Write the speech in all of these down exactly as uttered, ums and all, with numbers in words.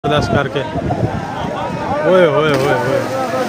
जबरदस्त करके ओए होए होए होए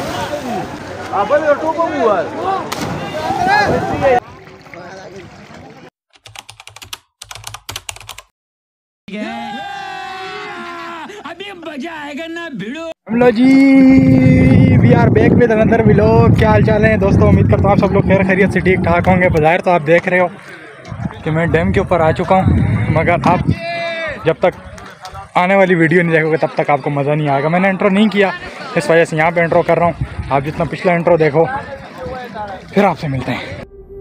अभी मजा आएगा ना भिड़ो। हम लो जी we are back with another vlog. क्या हाल चाल है दोस्तों, उम्मीद करता हूँ आप सब लोग खैर खैरियत से ठीक ठाक होंगे। बाहर तो आप देख रहे हो कि मैं डैम के ऊपर आ चुका हूँ, मगर आप जब तक आने वाली वीडियो नहीं देखोगे तब तक आपको मज़ा नहीं आएगा। मैंने इंट्रो नहीं किया, इस वजह से यहाँ पे इंट्रो कर रहा हूँ। आप जितना पिछला इंट्रो देखो, फिर आपसे मिलते हैं।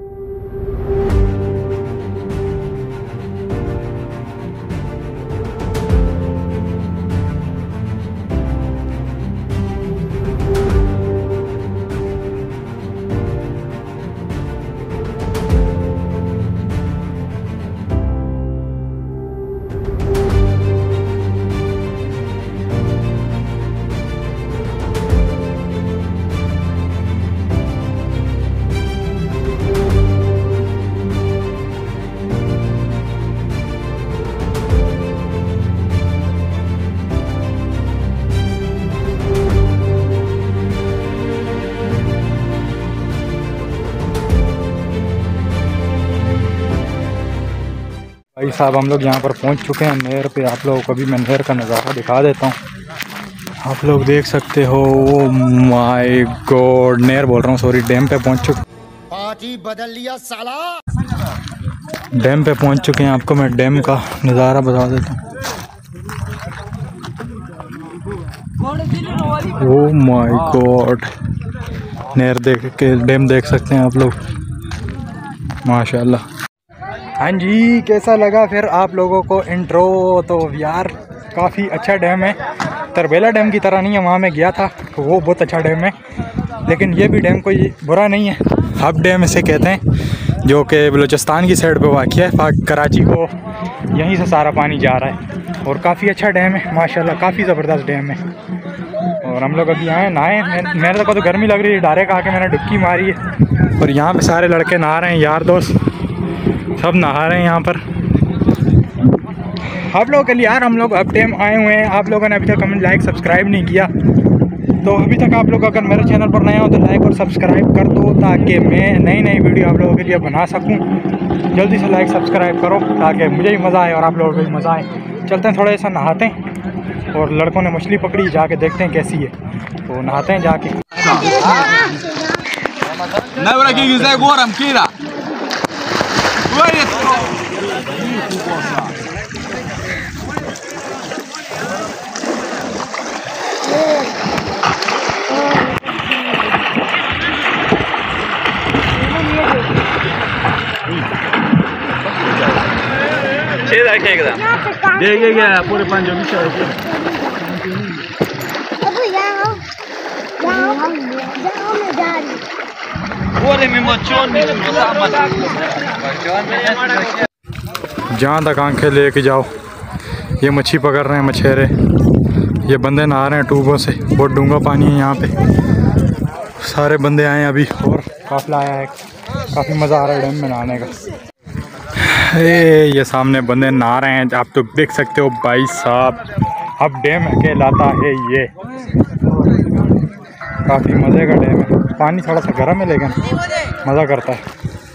भाई साहब, हम लोग यहाँ पर पहुँच चुके हैं नहर पे। आप लोगों को भी मैं नहर का नज़ारा दिखा देता हूँ। आप लोग देख सकते हो, माय गॉड, नहर बोल रहा हूँ, सॉरी, डैम पे पहुँच चुके पार्टी बदल लिया साला। डैम पे पहुँच चुके हैं। आपको मैं डैम का नज़ारा बता देता हूँ। ओह माय गॉड, नहर देख के डैम देख सकते हैं आप लोग, माशाल्लाह। हाँ जी, कैसा लगा फिर आप लोगों को इंट्रो? तो यार काफ़ी अच्छा डैम है, तरबेला डैम की तरह नहीं है। वहाँ मैं गया था तो वो बहुत अच्छा डैम है, लेकिन ये भी डैम कोई बुरा नहीं है। हब डैम इसे कहते हैं, जो कि बलूचिस्तान की साइड पे वाक़या है। पाक कराची को यहीं से सारा पानी जा रहा है और काफ़ी अच्छा डैम है माशाल्लाह, काफ़ी ज़बरदस्त डैम है। और हम लोग अभी आए नहाए। मेरे को तो गर्मी लग रही है, डायरेक्ट आके मैंने डुबकी मारी है। और यहाँ पे सारे लड़के नहा रहे हैं, यार दोस्त सब नहा रहे हैं यहाँ पर। आप लोगों के लिए यार हम लोग अब डैम आए हुए हैं। आप लोगों ने अभी तक कमेंट लाइक सब्सक्राइब नहीं किया, तो अभी तक आप लोग अगर मेरे चैनल पर नए हो तो लाइक और सब्सक्राइब कर दो, ताकि मैं नई नई वीडियो आप लोगों के लिए बना सकूं। जल्दी से लाइक सब्सक्राइब करो ताकि मुझे भी मज़ा आए और आप लोगों को भी मज़ा आए। चलते हैं थोड़ा सा नहाते हैं, और लड़कों ने मछली पकड़ी, जाके देखते हैं कैसी है, तो नहाते हैं जाके। देखेगा पूरे पाँच जो भी जहाँ तक आंखें लेके जाओ, ये मच्छी पकड़ रहे हैं मछेरे। ये बंदे नहा रहे हैं ट्यूबों से, बहुत डूंगा पानी है यहाँ पे। सारे बंदे आए हैं अभी और काफिला आया है, काफ़ी मज़ा आ रहा है डैम में नहाने का। ए, ये सामने बंदे नहा रहे हैं, आप तो देख सकते हो भाई साहब। अब डैम कहलाता है ये, काफ़ी मज़े का डैम है। पानी थोड़ा सा गर्म है लेकिन मज़ा करता है।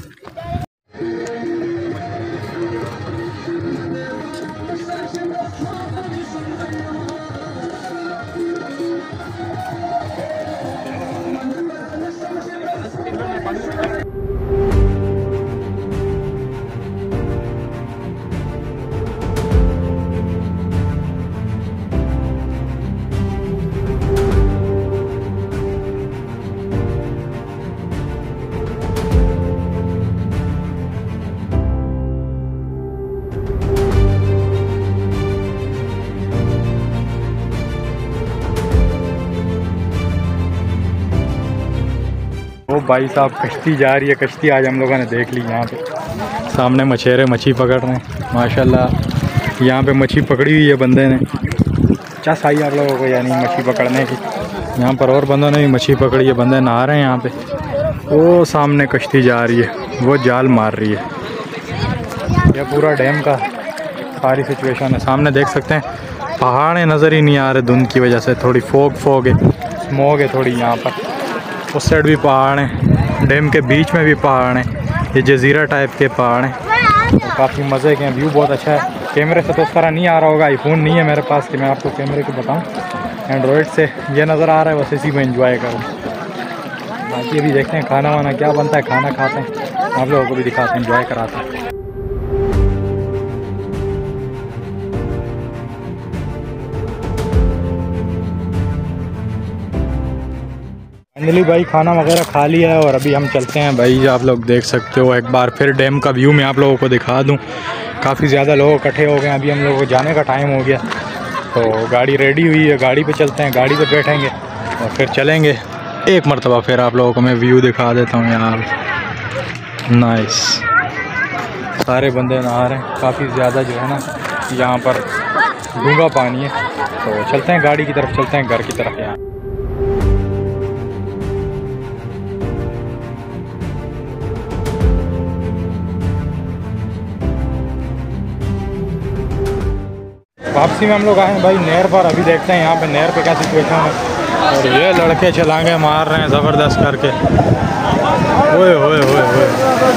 वो भाई साहब कश्ती जा रही है, कश्ती आज हम लोगों ने देख ली। यहाँ पे सामने मछेरे मच्छी पकड़ रहे हैं माशाल्लाह। यहाँ पे मच्छी पकड़ी हुई है बंदे ने, चास आई आप लोगों को यानी मच्छी पकड़ने की। यहाँ पर और बंदों ने भी मच्छी पकड़ी है, बंदे नहा रहे हैं यहाँ पे। वो सामने कश्ती जा रही है, वो जाल मार रही है। यह पूरा डैम का सारी सिचुएशन है, सामने देख सकते हैं पहाड़ें नज़र ही नहीं आ रहे धुंध की वजह से, थोड़ी फोग फोग है, स्मोग है थोड़ी यहाँ पर। उस साइड भी पहाड़ हैं, डैम के बीच में भी पहाड़ हैं, ये जजीरा टाइप के पहाड़ हैं। तो काफ़ी मज़े के, व्यू बहुत अच्छा है। कैमरे से तो उस तरह नहीं आ रहा होगा, आईफोन नहीं है मेरे पास कि मैं आपको कैमरे को बताऊं। एंड्रॉयड से ये नज़र आ रहा है, बस इसी में एंजॉय करूँ। बाकी अभी देखते हैं खाना वाना क्या बनता है, खाना खाते हैं, आप लोगों को भी दिखाते हैं, एंजॉय कराते हैं। फाइनली भाई खाना वगैरह खा लिया है और अभी हम चलते हैं भाई। आप लोग देख सकते हो एक बार फिर डैम का व्यू मैं आप लोगों को दिखा दूं। काफ़ी ज़्यादा लोग इकट्ठे हो गए, अभी हम लोगों को जाने का टाइम हो गया। तो गाड़ी रेडी हुई है, गाड़ी पे चलते हैं, गाड़ी पे बैठेंगे और फिर चलेंगे। एक मरतबा फिर आप लोगों को मैं व्यू दिखा देता हूँ यार, नाइस। सारे बंदे नहा रहे हैं, काफ़ी ज़्यादा जो है ना यहाँ पर डूंगा पानी है। तो चलते हैं गाड़ी की तरफ, चलते हैं घर की तरफ। यहाँ वापसी में हम लोग आए हैं भाई नहर पर। अभी देखते हैं यहाँ पे नहर पे क्या सिचुएशन है। और ये लड़के छलांगे मार रहे हैं ज़बरदस्त करके, ओए ओए ओए ओए।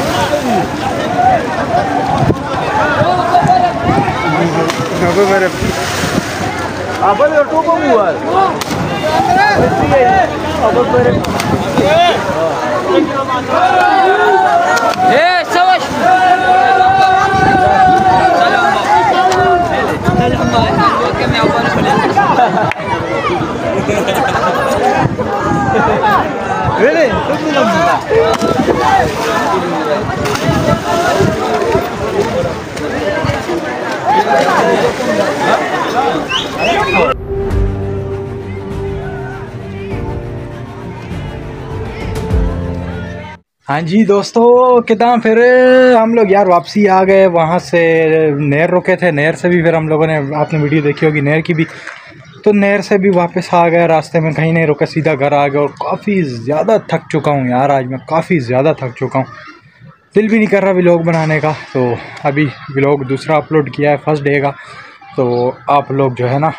हाँ जी दोस्तों, कितना फिर हम लोग यार वापसी आ गए। वहाँ से नहर रुके थे, नहर से भी फिर हम लोगों ने, आपने वीडियो देखी होगी नहर की भी, तो नहर से भी वापस आ गए। रास्ते में कहीं नहीं रुके, सीधा घर आ गए। और काफ़ी ज़्यादा थक चुका हूँ यार, आज मैं काफ़ी ज़्यादा थक चुका हूँ, दिल भी नहीं कर रहा व्लॉग बनाने का। तो अभी व्लॉग दूसरा अपलोड किया है फर्स्ट डे का, तो आप लोग जो है ना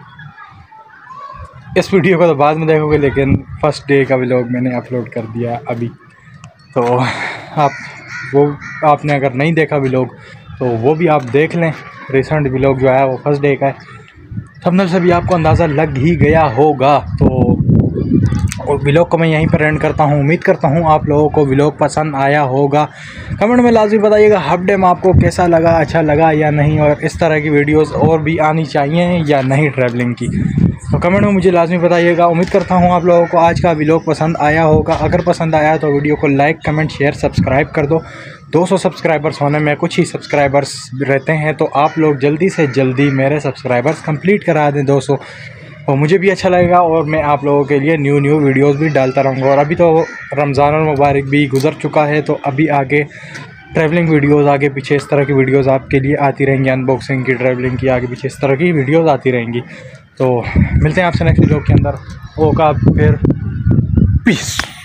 इस वीडियो को तो बाद में देखोगे, लेकिन फर्स्ट डे का व्लॉग मैंने अपलोड कर दिया है अभी। तो आप वो आपने अगर नहीं देखा व्लॉग तो वो भी आप देख लें। रिसेंट व्लॉग जो है वो फर्स्ट डे का है, थंबनेल से भी आपको अंदाज़ा लग ही गया होगा। तो और व्लॉग को मैं यहीं पर एंड करता हूँ। उम्मीद करता हूँ आप लोगों को व्लॉग पसंद आया होगा। कमेंट में लाजमी बताइएगा हाफ डैम आपको कैसा लगा, अच्छा लगा या नहीं, और इस तरह की वीडियोस और भी आनी चाहिए या नहीं ट्रैवलिंग की, तो कमेंट में मुझे लाजमी बताइएगा। उम्मीद करता हूँ आप लोगों को आज का व्लॉग पसंद आया होगा। अगर पसंद आया तो वीडियो को लाइक, कमेंट, शेयर, सब्सक्राइब कर दो। दो सौ सब्सक्राइबर्स होने में कुछ ही सब्सक्राइबर्स रहते हैं, तो आप लोग जल्दी से जल्दी मेरे सब्सक्राइबर्स कंप्लीट करा दें दो सौ, और मुझे भी अच्छा लगेगा और मैं आप लोगों के लिए न्यू न्यू वीडियोस भी डालता रहूँगा। और अभी तो रमज़ान मुबारक भी गुजर चुका है, तो अभी आगे ट्रैवलिंग वीडियोस आगे पीछे इस तरह की वीडियोस आपके लिए आती रहेंगी, अनबॉक्सिंग की, ट्रैवलिंग की, आगे पीछे इस तरह की वीडियोस आती रहेंगी। तो मिलते हैं आपसे नेक्स्ट वीडियो के अंदर। ओका फिर पीस।